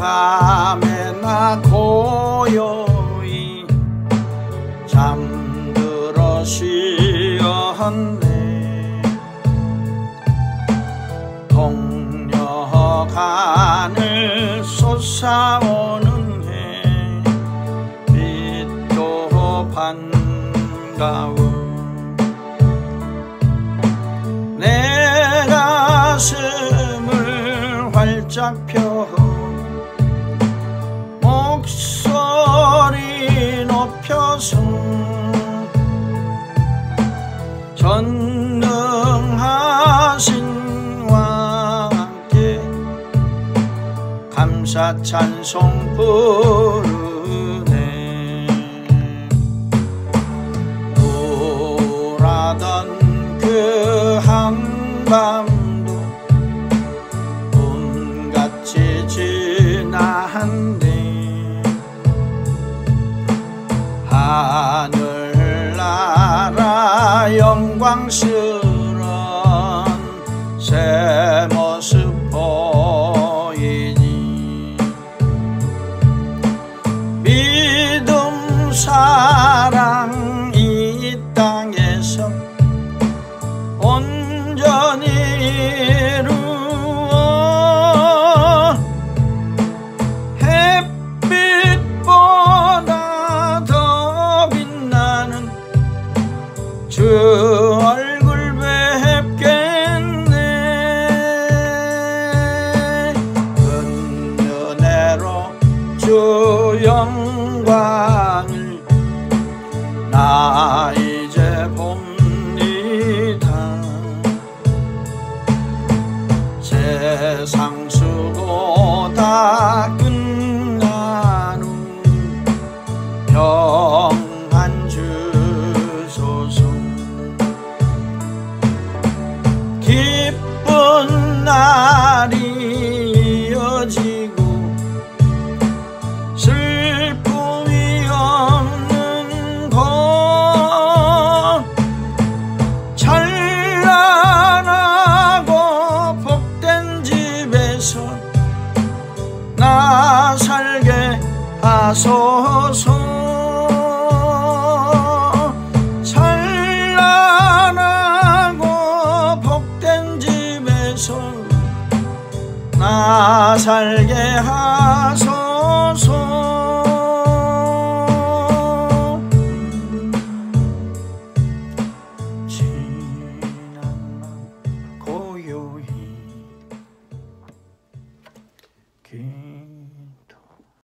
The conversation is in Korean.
밤에 나 고요히 잠들어 쉬었네. 동료간을 솟아오는 햇빛도 반가워. 내 가슴을 활짝 펴 목소리 높여서 전능하신 왕께 감사 찬송 부르네. 우울하던 그 한밤도 꿈같이 지났네. 하늘나라 영광스런 새 모습 보이니 믿음 사랑 이 땅에서 온전히 이루어 햇빛보다 더 빛나는 주 얼굴 뵙겠네. 큰 은혜로 주 영광을 나 이제 봅니다. 세상 수고 다 끝난 후 평안 주소서. 기쁜 날이 이어지고 슬픔이 없는 곳 찬란하고 복된 집에서 나 살게 하소서. 찬란하고 복된 집에서 나 살게 하소서.